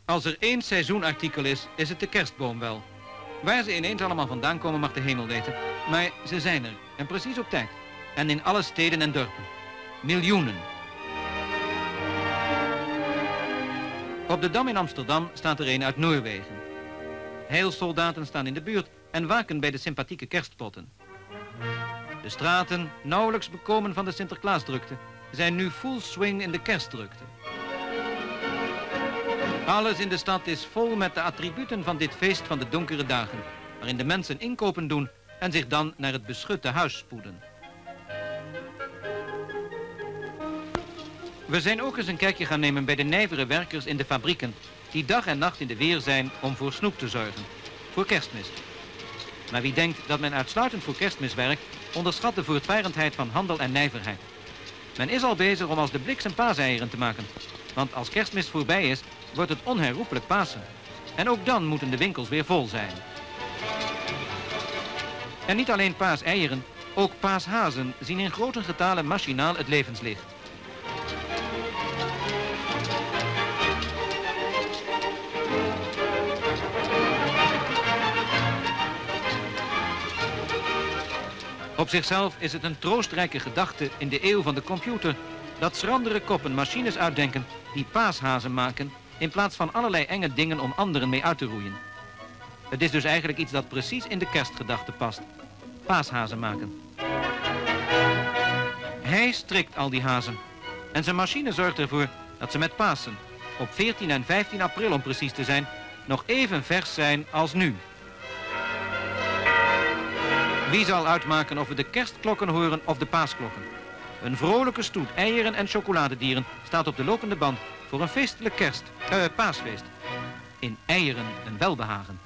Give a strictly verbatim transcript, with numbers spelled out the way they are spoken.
Als er één seizoenartikel is, is het de kerstboom wel. Waar ze ineens allemaal vandaan komen mag de hemel weten. Maar ze zijn er, en precies op tijd. En in alle steden en dorpen. Miljoenen. Op de Dam in Amsterdam staat er een uit Noorwegen. Heilsoldaten staan in de buurt en waken bij de sympathieke kerstpotten. De straten, nauwelijks bekomen van de Sinterklaasdrukte, zijn nu full swing in de kerstdrukte. Alles in de stad is vol met de attributen van dit feest van de donkere dagen, waarin de mensen inkopen doen en zich dan naar het beschutte huis spoeden. We zijn ook eens een kijkje gaan nemen bij de nijvere werkers in de fabrieken, die dag en nacht in de weer zijn om voor snoep te zorgen, voor kerstmis. Maar wie denkt dat men uitsluitend voor kerstmis werkt, onderschat de voortvarendheid van handel en nijverheid. Men is al bezig om als de bliksem paaseieren te maken, want als kerstmis voorbij is, wordt het onherroepelijk Pasen. En ook dan moeten de winkels weer vol zijn. En niet alleen paaseieren, ook paashazen zien in grote getalen machinaal het levenslicht. Op zichzelf is het een troostrijke gedachte in de eeuw van de computer dat schrandere koppen machines uitdenken die paashazen maken in plaats van allerlei enge dingen om anderen mee uit te roeien. Het is dus eigenlijk iets dat precies in de kerstgedachte past. Paashazen maken. Hij strikt al die hazen. En zijn machine zorgt ervoor dat ze met Pasen, op veertien en vijftien april om precies te zijn, nog even vers zijn als nu. Wie zal uitmaken of we de kerstklokken horen of de paasklokken? Een vrolijke stoet eieren en chocoladedieren staat op de lopende band voor een feestelijk kerst, eh, paasfeest. In eieren een welbehagen.